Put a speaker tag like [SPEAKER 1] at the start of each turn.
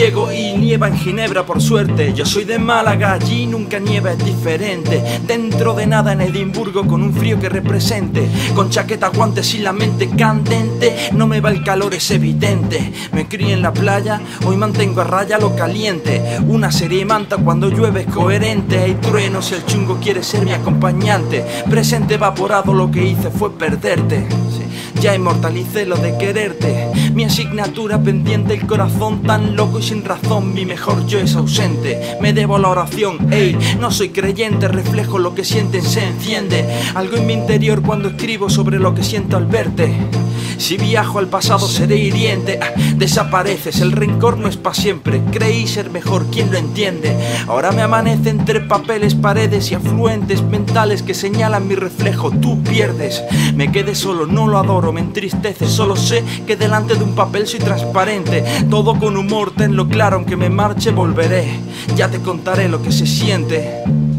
[SPEAKER 1] llego y nieva en Ginebra por suerte. Yo soy de Málaga, allí nunca nieva, es diferente. Dentro de nada en Edimburgo con un frío que represente. Con chaqueta, guantes y la mente candente. No me va el calor, es evidente. Me crié en la playa, hoy mantengo a raya lo caliente. Una serie manta cuando llueve es coherente. Hay truenos, el chungo quiere ser mi acompañante. Presente evaporado, lo que hice fue perderte. Ya inmortalicé lo de quererte. Mi asignatura pendiente, el corazón tan loco y sin razón. Mi mejor yo es ausente. Me debo a la oración, ey, no soy creyente. Reflejo lo que sienten, se enciende algo en mi interior cuando escribo sobre lo que siento al verte. Si viajo al pasado seré hiriente. Desapareces, el rencor no es pa' siempre. Creí ser mejor, ¿quién lo entiende? Ahora me amanece entre papeles, paredes y afluentes mentales que señalan mi reflejo. Tú pierdes, me quedé solo, no lo adoro, me entristece. Solo sé que delante de un papel soy transparente. Todo con humor, tenlo claro, aunque me marche volveré. Ya te contaré lo que se siente.